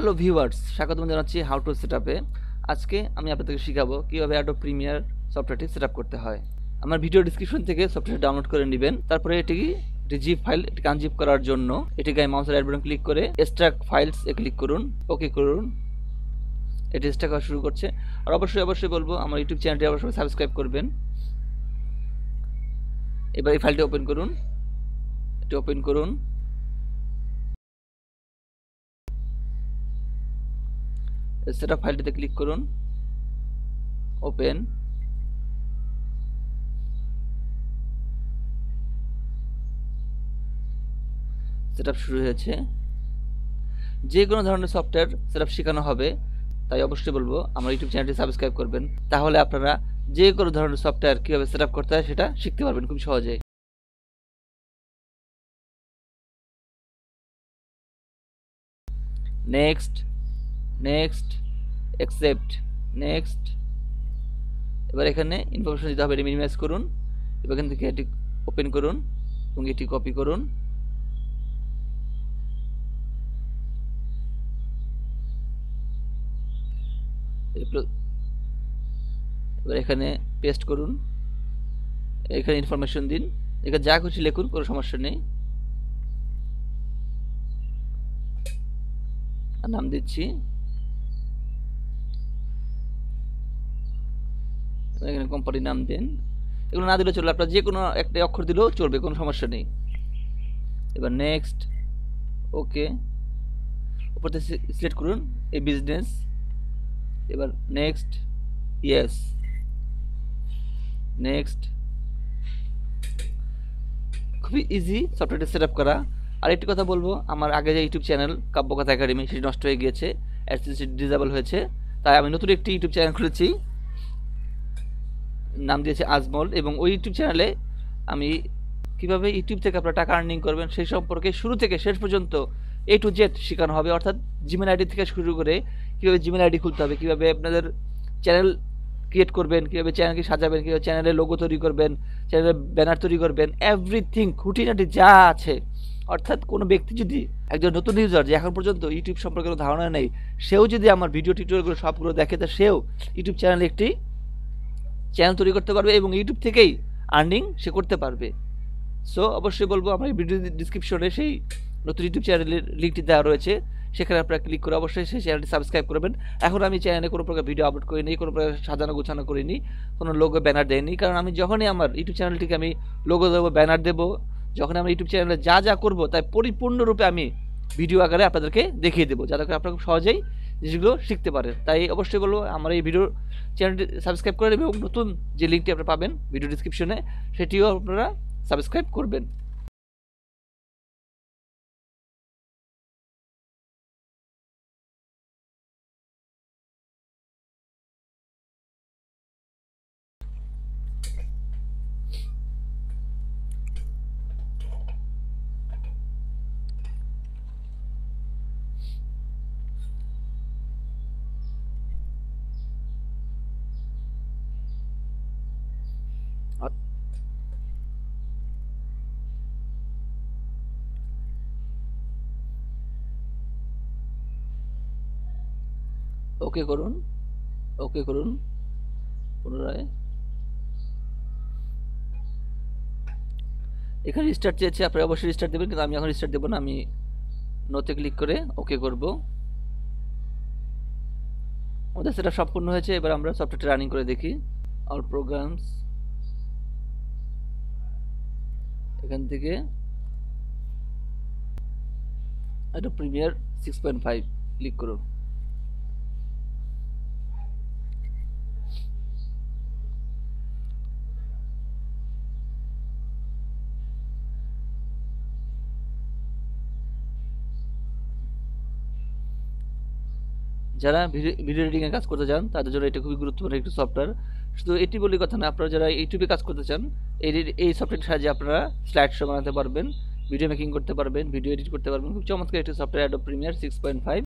Hello viewers, স্বাগতম জানাচ্ছি how to সেটআপে। আজকে আমি আপনাদেরকে শেখাবো কিভাবে অ্যাডোব প্রিমিয়ার সফটওয়্যারটি সেটআপ করতে হয়। আমার ভিডিও ডেসক্রিপশন থেকে সফটওয়্যারটি ডাউনলোড করে নেবেন। তারপরে এটি জিপ ফাইল এটিকে আনজিপ করার জন্য এটিকে মাউসের রাইট বাটন ক্লিক করে এক্সট্রাক্ট ফাইলস এ ক্লিক করুন, ওকে করুন। এটি এক্সট্রাক্ট করা শুরু করছে। আর অবশ্যই বলবো আমার ইউটিউব চ্যানেলটি অবশ্যই সাবস্ক্রাইব করবেন। এবার এই ফাইলটি ওপেন করুন, এটি ওপেন করুন। সেটআপ ফাইলটিতে ক্লিক করুন, ওপেন। সেটআপ শুরু হয়েছে। যে কোনো ধরনের সফটওয়্যার সেটআপ শেখানো হবে, তাই অবশ্যই বলবো আমার ইউটিউব চ্যানেলটি সাবস্ক্রাইব করবেন। তাহলে আপনারা যে কোনো ধরনের সফটওয়্যার কীভাবে সেটআপ করতে হয় সেটা শিখতে পারবেন খুব সহজে। Next, next, accept, next. এবার এখানে ইনফরমেশন দিতে হবে, এটি মিনিমাইজ করুন। এবার এখান থেকে এটি ওপেন করুন এবং এটি কপি করুন। এবার এখানে পেস্ট করুন, এখানে ইনফরমেশন দিন, এখানে যা খুশি লিখুন, কোনো সমস্যা নেই। নাম দিচ্ছি, এখানে কোম্পানির নাম দিন। এগুলো না দিলে চলবে, আপনার যে কোনো একটা অক্ষর দিলেও চলবে, কোনো সমস্যা নেই। এবার নেক্সট, ওকে। উপর থেকে সিলেক্ট করুন এই বিজনেস। এবার নেক্সট, ইয়েস, নেক্সট। খুবই ইজি সফটওয়্যারটি সেট আপ করা। আর একটি কথা বলবো, আমার আগে যে ইউটিউব চ্যানেল কাব্যকথা একাডেমি সেটি নষ্ট হয়ে গিয়েছে, ডিসেবল হয়েছে। তাই আমি নতুন একটি ইউটিউব চ্যানেল খুলেছি, নাম দিয়েছে আজমল। এবং ওই ইউটিউব চ্যানেলে আমি কিভাবে ইউটিউব থেকে আপনারা টাকা আর্নিং করবেন সেই সম্পর্কে শুরু থেকে শেষ পর্যন্ত A to Z শেখানো হবে। অর্থাৎ জিমেল আইডি থেকে শুরু করে কীভাবে জিমেল আইডি খুলতে হবে, কীভাবে আপনাদের চ্যানেল ক্রিয়েট করবেন, কীভাবে চ্যানেলকে সাজাবেন, কীভাবে চ্যানেলের লোগো তৈরি করবেন, চ্যানেলের ব্যানার তৈরি করবেন, এভরিথিং খুঁটিনাটি যা আছে। অর্থাৎ কোনো ব্যক্তি যদি একজন নতুন ইউজার যে এখন পর্যন্ত ইউটিউব সম্পর্কে কোনো ধারণা নেই, সেও যদি আমার ভিডিও টিউটোরিয়ালগুলো সবগুলো দেখে, তা সেও ইউটিউব চ্যানেলে একটি চ্যানেল তৈরি করতে পারবে এবং ইউটিউব থেকেই আর্নিং সে করতে পারবে। সো অবশ্যই বলবো আমার এই ভিডিও ডিসক্রিপশনে সেই নতুন ইউটিউব চ্যানেলের লিঙ্কটি দেওয়া রয়েছে, সেখানে আপনারা ক্লিক করে অবশ্যই সেই চ্যানেলটি সাবস্ক্রাইব করবেন। এখন আমি চ্যানেলে কোনো প্রকার ভিডিও আপলোড করিনি, কোনো প্রকার সাজানো গোছানো করিনি, কোনো লোগো ব্যানার দেয়নি। কারণ আমি যখনই আমার ইউটিউব চ্যানেলটিকে আমি লোগো দেবো, ব্যানার দেবো, যখন আমি ইউটিউব চ্যানেলে যা যা করবো তাই পরিপূর্ণরূপে আমি ভিডিও আকারে আপনাদেরকে দেখিয়ে দেবো, যাতে করে আপনারা খুব সহজেই জিনিসগুলো শিখতে পারেন। তাই অবশ্যই বলবো আমার এই ভিডিও চ্যানেলটি সাবস্ক্রাইব করে নেবেন এবং নতুন যে লিঙ্কটি আপনারা পাবেন ভিডিও ডিসক্রিপশনে, সেটিও আপনারা সাবস্ক্রাইব করবেন। ওকে করুন, ওকে করুন পুনরায়। এখানে রিস্টার্ট চেয়েছে, আপনারা অবশ্যই রিস্টার্ট দেবেন, কিন্তু আমি এখন রিস্টার্ট দেবো না। আমি নোতে ক্লিক করে ওকে করব। আমাদের সেটা সম্পূর্ণ হয়েছে। এবার আমরা সফটওয়্যারটা রানিং করে দেখি। অল প্রোগ্রামস, এখান থেকে Adobe Premiere 6.5 ক্লিক করুন। যারা ভিডিও এডিটিং এ কাজ করতে চান তাদের জন্য এটা খুবই গুরুত্বপূর্ণ একটি সফটওয়্যার। শুধু এটি বলে কথা না, আপনারা যারা ইউটিউবে কাজ করতে চান এই সফটওয়্যারের সাহায্যে আপনারা স্লাইড শো বানাতে পারবেন, ভিডিও মেকিং করতে পারবেন, ভিডিও এডিট করতে পারবেন। খুব চমৎকার একটি সফটওয়্যার Adobe Premiere 6.5।